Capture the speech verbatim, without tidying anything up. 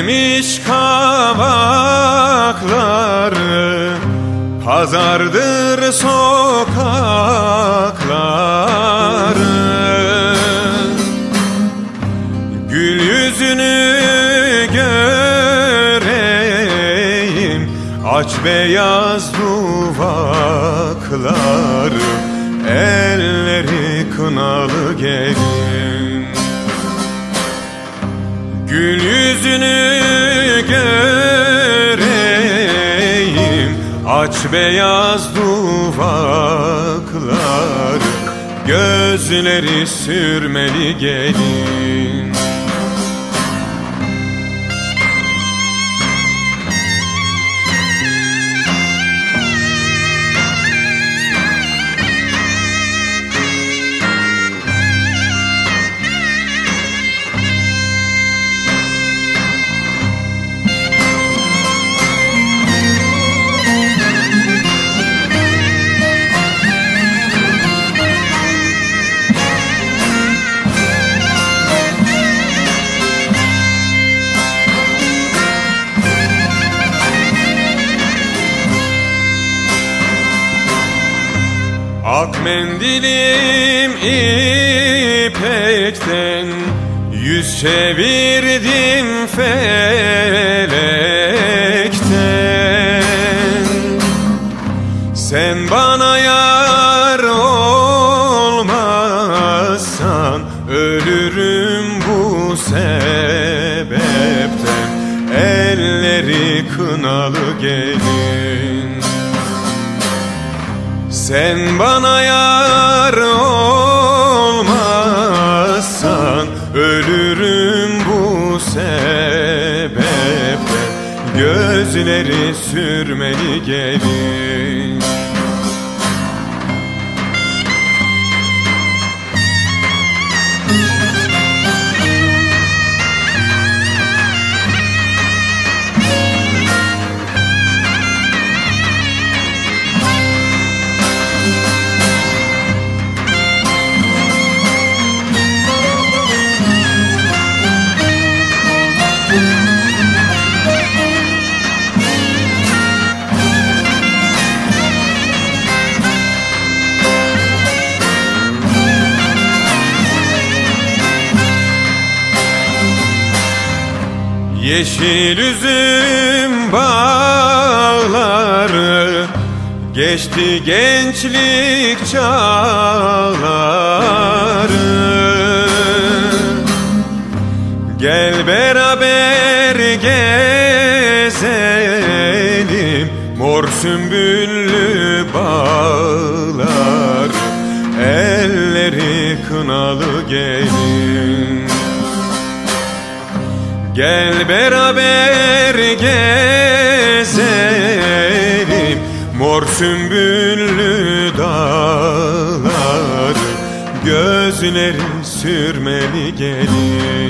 Yemiş kavakları, pazardır sokakları. Gül yüzünü göreyim, aç beyaz duvakları, elleri kınalı gelin. Gül yüzünü göreyim, aç beyaz duvaklar, gözleri sürmeli gelin. Ak mendilim ipekten, yüz çevirdim felekten. Sen bana yar olmazsan, ölürüm bu sebepten. Elleri kınalı gelin. Sen bana yar olmazsan, ölürüm bu sebepten. Gözleri sürmeli gelin. Yeşil üzüm bağları, geçti gençlik çağları. Gel beraber gezelim mor sümbüllü bağlar, elleri kınalı gelin. Gel beraber gezelim mor sümbüllü dağlar, gözleri sürmeli gelin.